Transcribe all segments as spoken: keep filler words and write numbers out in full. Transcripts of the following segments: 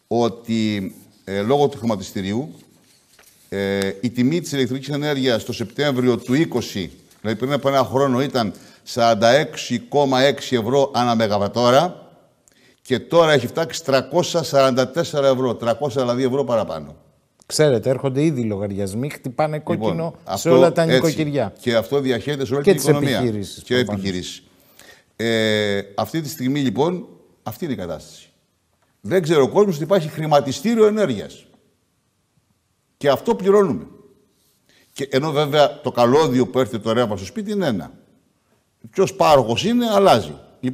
ότι ε, λόγω του χρηματιστηρίου ε, η τιμή της ηλεκτρικής ενέργειας το Σεπτέμβριο του είκοσι, δηλαδή πριν από ένα χρόνο, ήταν σαράντα έξι κόμμα έξι ευρώ ανά μεγαβατόρα και τώρα έχει φτάσει τριακόσια σαράντα τέσσερα ευρώ, τριακόσια δηλαδή ευρώ παραπάνω. Ξέρετε, έρχονται ήδη λογαριασμοί, χτυπάνε κόκκινο λοιπόν, σε αυτό, όλα τα νοικοκυριά. Και αυτό διαχέεται σε όλη και την οικονομία. Επιχειρήσεις, και επιχειρήσεις. Ε, αυτή τη στιγμή, λοιπόν, αυτή είναι η κατάσταση. Δεν ξέρω ο κόσμος ότι υπάρχει χρηματιστήριο ενέργειας. Και αυτό πληρώνουμε. Και ενώ βέβαια το καλώδιο που έρχεται το ρεύμα στο σπίτι είναι ένα. Ποιος πάροχος είναι, αλλάζει.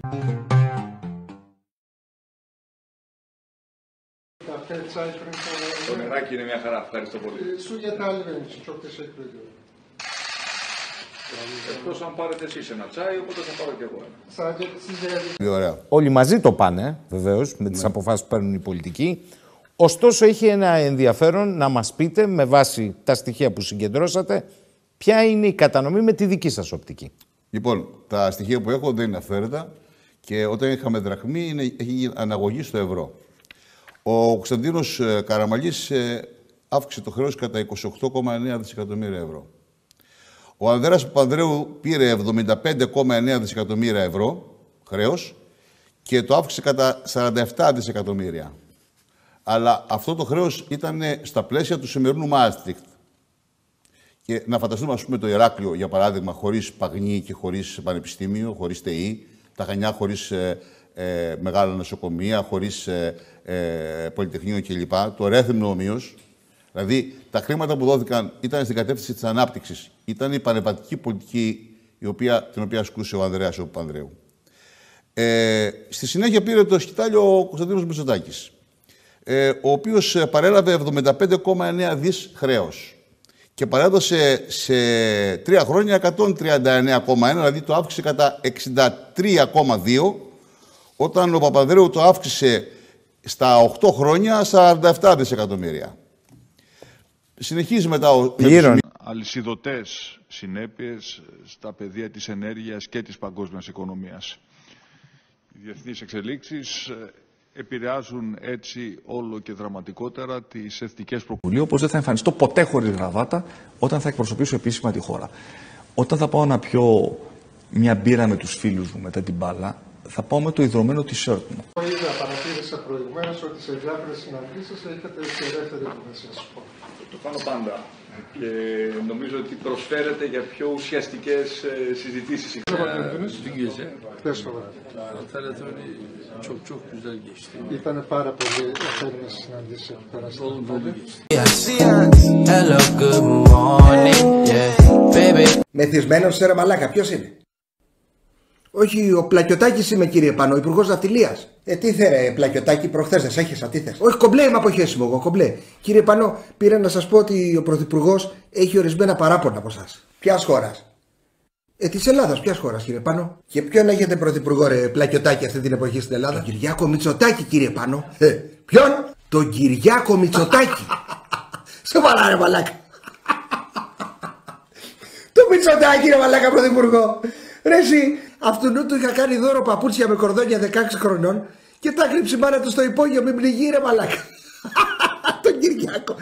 Το νεράκι είναι μια χαρά. Ευχαριστώ πολύ. Σου για τα άλλη δεν είναι. Çok teşekkür ediyorum. Εκτός αν πάρετε εσείς ένα τσάι, οπότε θα πάρω κι εγώ ένα. Ωραία. Όλοι μαζί το πάνε, βεβαίως, με τις ναι. αποφάσεις που παίρνουν οι πολιτικοί. Ωστόσο, έχει ένα ενδιαφέρον να μας πείτε, με βάση τα στοιχεία που συγκεντρώσατε, ποια είναι η κατανομή με τη δική σας οπτική. Λοιπόν, τα στοιχεία που έχω δεν είναι αυθαίρετα και όταν είχαμε δραχμή, είναι, έχει αναγωγή στο ευρώ. Ο Κωνσταντίνος Καραμαλής ε, αύξησε το χρέος κατά είκοσι οκτώ κόμμα εννέα δισεκατομμύρια ευρώ. Ο Ανδρέας Παπανδρέου πήρε εβδομήντα πέντε κόμμα εννέα δισεκατομμύρια ευρώ χρέος και το αύξησε κατά σαράντα επτά δισεκατομμύρια. Αλλά αυτό το χρέος ήταν στα πλαίσια του σημερινού Μάστριχτ. Και να φανταστούμε, ας πούμε, το Ηράκλειο, για παράδειγμα, χωρίς Παγνή και χωρίς πανεπιστήμιο, χωρίς ΤΕΗ, τα Χανιά χωρίς ε, ε, μεγάλα νοσοκομεία, χωρίς ε, ε, πολυτεχνείο κλπ. Το Ρέθυμνο ομοίως. Δηλαδή, τα χρήματα που δόθηκαν ήταν στην κατεύθυνση της ανάπτυξης. Ήταν η πανεπατική πολιτική η οποία, την οποία ασκούσε ο Ανδρέας ο Παπανδρέου. Ε, στη συνέχεια πήρε το σκητάλιο ο Κωνσταντίνος Μητσοτάκης, ε, ο οποίος παρέλαβε εβδομήντα πέντε κόμμα εννέα δις χρέος και παρέδωσε σε τρία χρόνια εκατόν τριάντα εννέα κόμμα ένα, δηλαδή το αύξησε κατά εξήντα τρία κόμμα δύο, όταν ο Παπανδρέου το αύξησε στα οκτώ χρόνια σαράντα επτά δισεκατομμύρια. Συνεχίζει μετά ο... Πλήρων. Αλυσιδωτές συνέπειες στα πεδία της ενέργειας και της παγκόσμιας οικονομίας. Οι διεθνείς εξελίξεις επηρεάζουν έτσι όλο και δραματικότερα τις εθνικές προκλήσεις. Όπως δεν θα εμφανιστώ ποτέ χωρίς γραβάτα όταν θα εκπροσωπήσω επίσημα τη χώρα. Όταν θα πάω να πιω μια μπύρα με τους φίλους μου μετά την μπάλα, θα πάω με το ιδρωμένο t-shirt μου. Είδα, παρατήρησα προηγουμένως ότι σε διάφορες συναντήσεις έχετε και ελεύθερη επιμεσία. Το κάνω πάντα και νομίζω ότι προσφέρεται για πιο ουσιαστικές συζητήσεις. Ήταν πάρα πολύ ευχαριστημένες συναντήσεις που πέρασαν. Μεθυσμένος σε ρε μαλάκα, ποιος είναι? Όχι, ο Πλακιωτάκης είμαι, κύριε Πανό, υπουργός ναυτιλίας. Ε, τι θε, Πλακιωτάκη, προχθές δεν σ' έχασα, τι θες? Όχι, κομπλέ είμαι αποχέσιμο εγώ, κομπλέ. Κύριε Πανό, πήρα να σας πω ότι ο πρωθυπουργός έχει ορισμένα παράπονα από εσάς. Ποιας χώρας? Ε, της Ελλάδας, ποιας χώρας, κύριε Πανό? Και ποιον έχετε πρωθυπουργό, ρε Πλακιωτάκη, αυτή την εποχή στην Ελλάδα? Τον Κυριάκο Μητσοτάκη, κύριε Πανό. Ε, ποιον? Τον Κυριάκο Μητσοτάκη. Σοβαρά, ρε μαλάκα. Το Μητσοτάκη, ρε μαλάκα, πρωθυπουργό. Ρε εσύ, αυτού του είχα κάνει δώρο παπούτσια με κορδόνια δεκαέξι χρονών και τα κρύψει μάνα του στο υπόγειο, μην πνιγεί ρε μαλάκα. Τον Κυριάκο.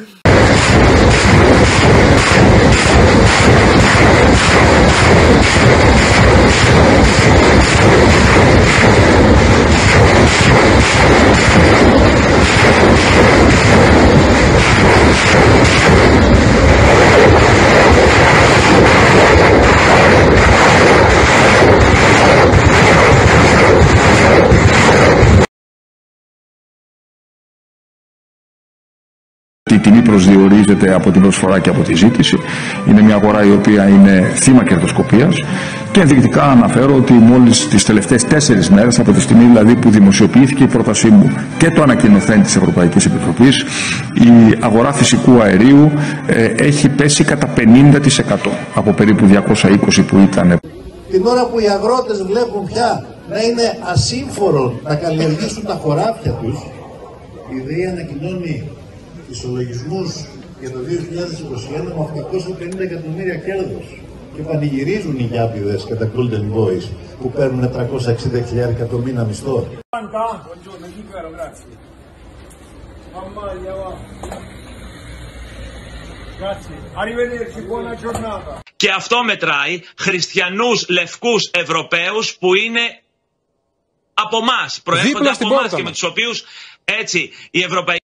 Η τιμή προσδιορίζεται από την προσφορά και από τη ζήτηση. Είναι μια αγορά η οποία είναι θύμα κερδοσκοπίας και ενδεικτικά αναφέρω ότι μόλις τις τελευταίες τέσσερις μέρες, από τη στιγμή δηλαδή που δημοσιοποιήθηκε η πρότασή μου και το ανακοινωθέν της Ευρωπαϊκής Επιτροπής, η αγορά φυσικού αερίου ε, έχει πέσει κατά πενήντα τοις εκατό από περίπου διακόσια είκοσι που ήταν. Την ώρα που οι αγρότες βλέπουν πια να είναι ασύμφορο να καλλιεργήσουν τα χωράφια τους, η ΔΕΗ ανακοινώνει ισολογισμούς για το δύο χιλιάδες είκοσι ένα με οκτακόσια πενήντα εκατομμύρια κέρδος και πανηγυρίζουν οι γιάπηδες και τα Golden Boys που παίρνουν τριακόσια εξήντα χιλιάδες το μήνα μισθό. Και αυτό μετράει χριστιανούς λευκούς Ευρωπαίους που είναι από εμάς, προέρχονται από εμάς και με τους οποίους έτσι η Ευρωπαϊκή...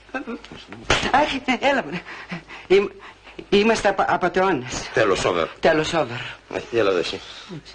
Έλα, είμαστε απατεώνες. Τέλος over. Τέλος over. Έλα εδώ εσύ.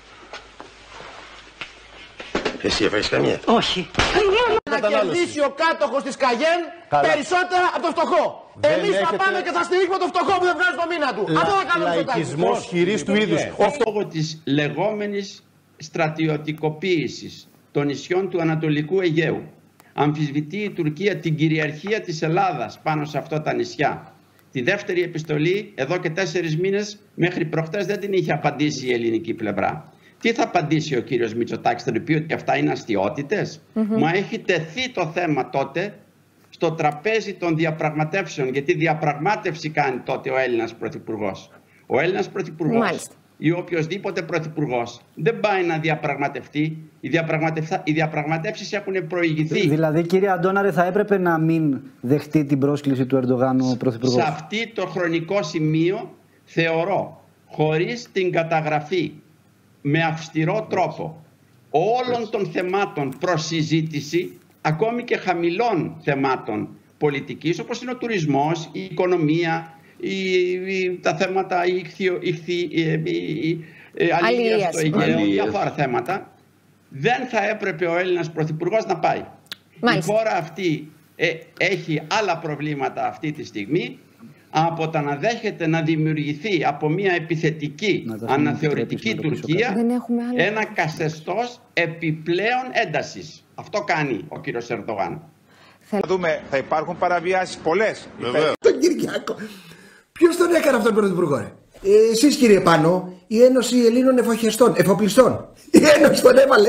Εσύ έφαγες καμία? Όχι. Να κερδίσει ο κάτοχος της Καγέν περισσότερα από το φτωχό. Εμείς θα πάμε και θα στηρίξουμε το φτωχό που δεν βγάζει το μήνα του. Αυτό θα κάνουμε στο λαϊκισμός χειρής του είδους. Λόγω της λεγόμενης στρατιωτικοποίησης των νησιών του Ανατολικού Αιγαίου αμφισβητεί η Τουρκία την κυριαρχία της Ελλάδας πάνω σε αυτά τα νησιά. Τη δεύτερη επιστολή εδώ και τέσσερις μήνες μέχρι προχτές δεν την είχε απαντήσει η ελληνική πλευρά. Τι θα απαντήσει ο κύριος Μητσοτάκης, θα του πει ότι αυτά είναι αστιότητες? Mm-hmm. Μα έχει τεθεί το θέμα τότε στο τραπέζι των διαπραγματεύσεων, γιατί διαπραγμάτευση κάνει τότε ο Έλληνας Πρωθυπουργός. Ο Έλληνας Πρωθυπουργός ή οποιοσδήποτε Πρωθυπουργός δεν πάει να διαπραγματευτεί. Οι, οι διαπραγματεύσεις έχουν προηγηθεί. Δηλαδή, κύριε Αντώναρε, θα έπρεπε να μην δεχτεί την πρόσκληση του Ερντογάν ο Πρωθυπουργός. Σε αυτή το χρονικό σημείο θεωρώ, χωρίς την καταγραφή με αυστηρό τρόπο όλων των θεμάτων προς συζήτηση, ακόμη και χαμηλών θεμάτων πολιτικής, όπως είναι ο τουρισμός, η οικονομία, η, η, τα θέματα η, η, η, η αλήθεια στο Αιγαίο, διάφορα θέματα, δεν θα έπρεπε ο Έλληνας Πρωθυπουργός να πάει. Μάλιστα. Η χώρα αυτή ε, έχει άλλα προβλήματα αυτή τη στιγμή από τα να δέχεται να δημιουργηθεί από μια επιθετική αναθεωρητική Τουρκία ένα καθεστώς επιπλέον έντασης. Αυτό κάνει ο κύριος Ερντογάν. Θα δούμε, θα υπάρχουν παραβιάσεις πολλές. Τον Κυριάκο. Ποιος τον έκανε αυτόν τον Πρωθυπουργό, ρε? Ε, εσείς, κύριε Πάνο, η Ένωση Ελλήνων Εφοχεστών, Εφοπλιστών. Η Ένωση τον έβαλε.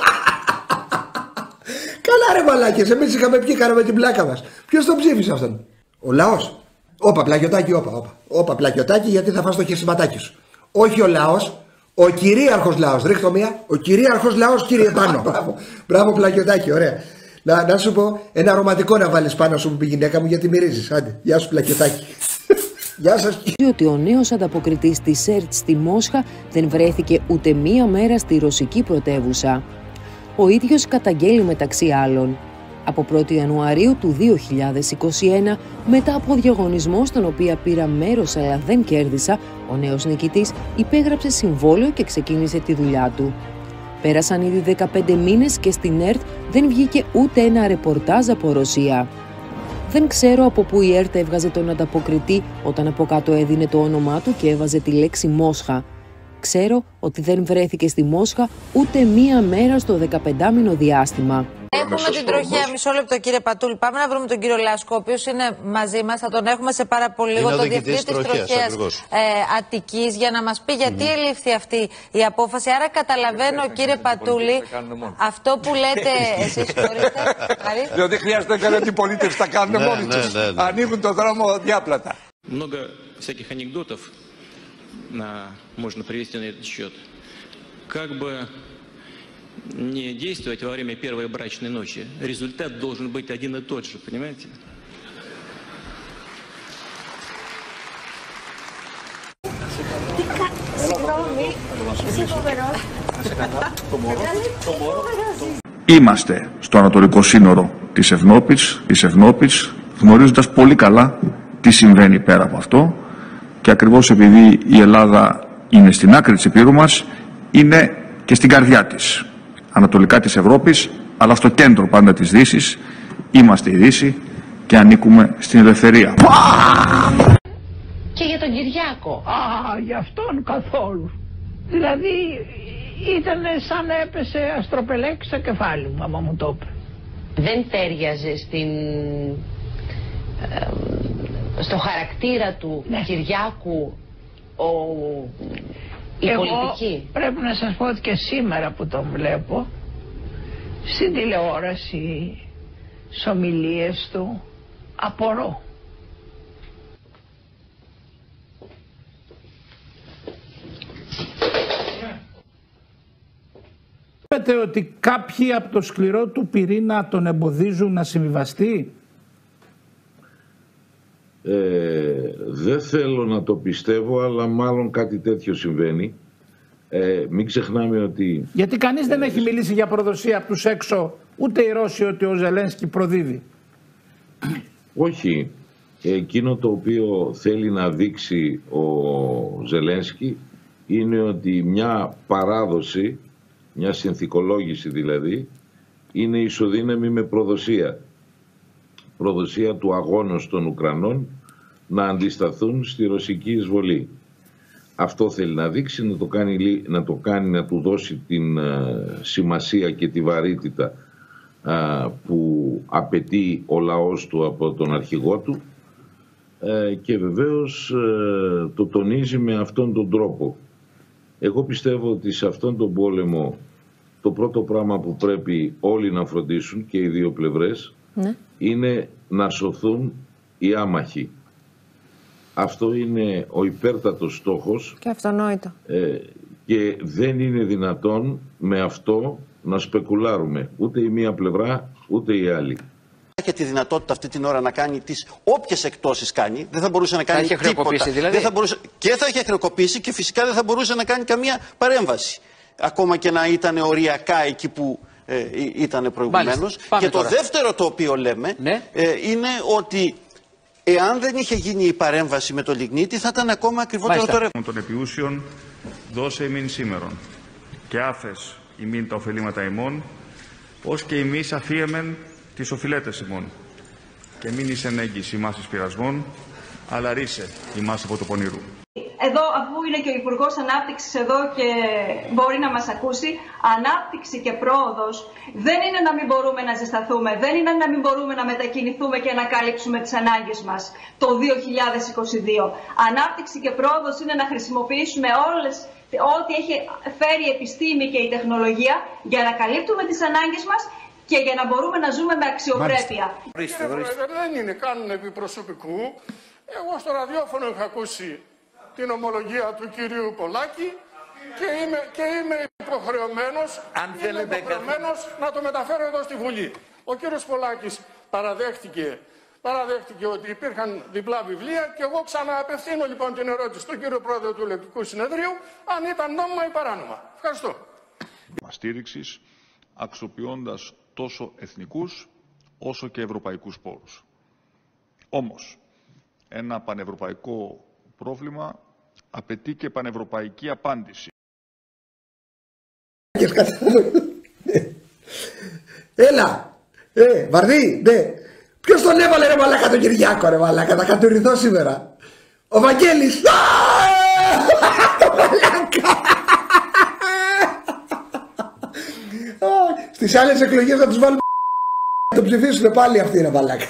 Καλά, ρε μαλάκες, εμείς είχαμε πιει, κάναμε την πλάκα μας. Ποιος τον ψήφισε αυτόν? Ο λαός. Όπα, πλακιωτάκι, όπα, όπα. Όπα, πλακιωτάκι, γιατί θα φας το χεσιματάκι σου. Όχι ο λαός, ο κυρίαρχος λαός. Ρίχτω μία. Ο κυρίαρχος λαός, κύριε Πάνο. Μπράβο, μπράβο, πλακιωτάκι, ωραία. Να, να σου πω ένα ρομαντικό να βάλεις πάνω σου που πει η γυναίκα μου, γιατί μυρίζεις. Άντε, γεια σου, πλακιωτάκι. Γεια σας. Ότι ο νέος ανταποκριτής της ΣΕΡΤ στη Μόσχα δεν βρέθηκε ούτε μία μέρα στη ρωσική πρωτεύουσα. Ο ίδιος καταγγέλει μεταξύ άλλων. Από πρώτη Ιανουαρίου του δύο χιλιάδες είκοσι ένα, μετά από διαγωνισμό στον οποίο πήρα μέρος αλλά δεν κέρδισα, ο νέος νικητής υπέγραψε συμβόλαιο και ξεκίνησε τη δουλειά του. Πέρασαν ήδη δεκαπέντε μήνες και στην ΕΡΤ δεν βγήκε ούτε ένα ρεπορτάζ από Ρωσία. Δεν ξέρω από πού η ΕΡΤ έβγαζε τον ανταποκριτή όταν από κάτω έδινε το όνομά του και έβαζε τη λέξη Μόσχα. Ξέρω ότι δεν βρέθηκε στη Μόσχα ούτε μία μέρα στο δεκαπεντάμηνο διάστημα. Έχουμε την τροχέα, μισό λεπτό κύριε Πατούλη. Πάμε να βρούμε τον κύριο Λάσκο, ο οποίος είναι μαζί μας. Θα τον έχουμε σε πάρα πολύ λίγο, τον διευθυντή της τροχέας ε, Αττικής, για να μας πει γιατί mm. ελήφθη αυτή η απόφαση. Άρα καταλαβαίνω, κύριε Πατούλη, αυτό που λέτε εσείς, χωρίστε. Διότι χρειάζεται κανένα αντιπολίτευση, τα κάνουν μόνοι τους. Ανοίγουν το δρόμο διάπλατα. Много всяких анекдотов можно привести на этот счет. Как бы не действовать во время первой брачной ночи. Результат должен быть один и тот же, понимаете? Είμαστε στο ανατολικό σύνορο της Ευνόπης, της Ευνόπης, γνωρίζοντας πολύ καλά τι συμβαίνει πέρα από αυτό, και ακριβώς επειδή η Ελλάδα είναι στην άκρη της υπήρου μας, είναι και στην καρδιά της, ανατολικά της Ευρώπης, αλλά στο κέντρο πάντα της Δύσης. Είμαστε η Δύση και ανήκουμε στην ελευθερία. Και για τον Κυριάκο. Α, για αυτόν καθόλου. Δηλαδή ήταν σαν να έπεσε αστροπελέκι στο κεφάλι μου, άμα μου το είπε. Δεν τέριαζε στην... Ε, στο χαρακτήρα του ναι. Κυριάκου ο... η Εγώ πολιτική. Πρέπει να σας πω ότι και σήμερα που τον βλέπω στην τηλεόραση, στις ομιλίες του, απορώ. Είπατε ότι κάποιοι από το σκληρό του πυρήνα τον εμποδίζουν να συμβιβαστεί. Ε, δεν θέλω να το πιστεύω, αλλά μάλλον κάτι τέτοιο συμβαίνει. Ε, μην ξεχνάμε ότι... Γιατί κανείς δεν έχει μιλήσει για προδοσία από τους έξω, ούτε οι Ρώσοι, ότι ο Ζελένσκι προδίδει. Όχι. Εκείνο το οποίο θέλει να δείξει ο Ζελένσκι είναι ότι μια παράδοση, μια συνθηκολόγηση δηλαδή, είναι ισοδύναμη με προδοσία. Προδοσία του αγώνος των Ουκρανών να αντισταθούν στη ρωσική εισβολή. Αυτό θέλει να δείξει, να το κάνει, να, το κάνει, να του δώσει την uh, σημασία και τη βαρύτητα uh, που απαιτεί ο λαός του από τον αρχηγό του uh, και βεβαίως uh, το τονίζει με αυτόν τον τρόπο. Εγώ πιστεύω ότι σε αυτόν τον πόλεμο το πρώτο πράγμα που πρέπει όλοι να φροντίσουν και οι δύο πλευρές ναι. είναι να σωθούν οι άμαχοι. Αυτό είναι ο υπέρτατος στόχος και αυτονόητο. Ε, και δεν είναι δυνατόν με αυτό να σπεκουλάρουμε ούτε η μία πλευρά ούτε η άλλη. Είχε τη δυνατότητα αυτή την ώρα να κάνει τις όποιες εκτόσεις κάνει, δεν θα μπορούσε να κάνει θα τίποτα. Δηλαδή. Δεν θα μπορούσε, και θα είχε χρεοκοπήσει και φυσικά δεν θα μπορούσε να κάνει καμία παρέμβαση. Ακόμα και να ήταν οριακά εκεί που ε, ήταν προηγουμένως. Και το τώρα. δεύτερο το οποίο λέμε ναι. ε, είναι ότι εάν δεν είχε γίνει η παρέμβαση με το λιγνίτη θα ήταν ακόμα ακριβότερο το ρεύμα. Των επιούσιων δώσε ημίν σήμερον και άφες ημίν τα ωφελήματα ημών, ως και ημείς αφίεμεν τις οφειλέτες ημών. Και μην είσαι ενέγγις ημάς εις πειρασμών, αλλά ρίσε ημάς από το πονηρού. Εδώ, αφού είναι και ο Υπουργός Ανάπτυξης εδώ και μπορεί να μας ακούσει, ανάπτυξη και πρόοδος δεν είναι να μην μπορούμε να ζεσταθούμε, δεν είναι να μην μπορούμε να μετακινηθούμε και να καλύψουμε τις ανάγκες μας το δύο χιλιάδες είκοσι δύο. Ανάπτυξη και πρόοδος είναι να χρησιμοποιήσουμε όλες, ό,τι έχει φέρει η επιστήμη και η τεχνολογία για να καλύπτουμε τις ανάγκες μας και για να μπορούμε να ζούμε με αξιοπρέπεια. Κύριε Πρόεδρε, δεν είναι κάνουν επί προσωπικού. Εγώ στο ραδιόφωνο είχα ακούσει την ομολογία του κυρίου Πολάκη και είμαι, και είμαι υποχρεωμένος, Αν είμαι υποχρεωμένος να το μεταφέρω εδώ στη Βουλή. Ο κύριος Πολάκης παραδέχτηκε, παραδέχτηκε ότι υπήρχαν διπλά βιβλία και εγώ ξανααπευθύνω λοιπόν την ερώτηση στον κύριο Πρόεδρο του Ελεκτικού Συνεδρίου αν ήταν νόμιμα ή παράνομα. Ευχαριστώ. Στήριξης αξιοποιώντας τόσο εθνικούς όσο και ευρωπαϊκούς πόρους. Όμως, ένα πανευρωπαϊκό πρόβλημα απαιτεί και πανευρωπαϊκή απάντηση. Έλα! Ε, Βαρδί, ναι. Ποιος τον έβαλε ρε μαλάκα τον Κυριάκο ρε μαλάκα, θα κατουρηθώ σήμερα. Ο Βαγγέλης. Μαλάκα. Στις άλλες εκλογές θα τους βάλουμε να το ψηφίσουν πάλι αυτοί ρε μαλάκα.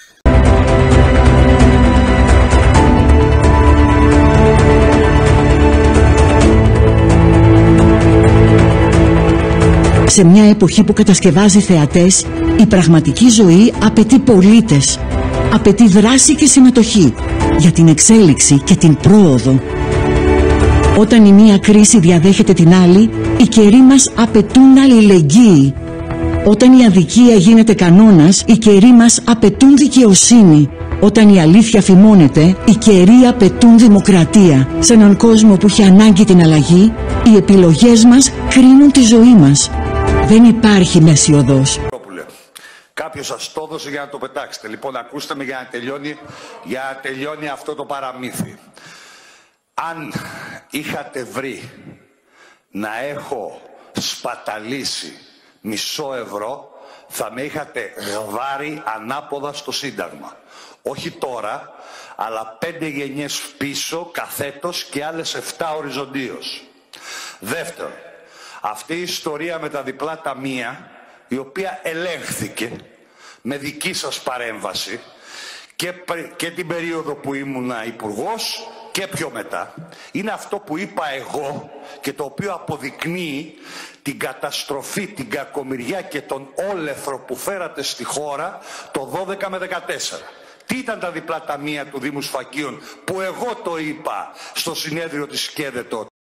Σε μια εποχή που κατασκευάζει θεατές, η πραγματική ζωή απαιτεί πολίτες. Απαιτεί δράση και συμμετοχή για την εξέλιξη και την πρόοδο. Όταν η μία κρίση διαδέχεται την άλλη, οι καιροί μας απαιτούν αλληλεγγύη. Όταν η αδικία γίνεται κανόνας, οι καιροί μας απαιτούν δικαιοσύνη. Όταν η αλήθεια φημώνεται, οι καιροί απαιτούν δημοκρατία. Σε έναν κόσμο που έχει ανάγκη την αλλαγή, οι επιλογές μας κρίνουν τη ζωή μας. Δεν υπάρχει μέση οδός. Κάποιος σας το έδωσε για να το πετάξετε. Λοιπόν, ακούστε με για να τελειώνει, για να τελειώνει αυτό το παραμύθι. Αν είχατε βρει να έχω σπαταλήσει μισό ευρώ, θα με είχατε γδάρει ανάποδα στο Σύνταγμα. Όχι τώρα, αλλά πέντε γενιές πίσω, καθέτος και άλλες εφτά οριζοντίως. Δεύτερον, αυτή η ιστορία με τα διπλά ταμεία, η οποία ελέγχθηκε με δική σας παρέμβαση και, και την περίοδο που ήμουνα υπουργός και πιο μετά, είναι αυτό που είπα εγώ και το οποίο αποδεικνύει την καταστροφή, την κακομοιριά και τον όλεθρο που φέρατε στη χώρα το δώδεκα με δεκατέσσερα. Τι ήταν τα διπλά ταμεία του Δήμου Σφακίων που εγώ το είπα στο συνέδριο της ΣΚΕΔΕ τότε.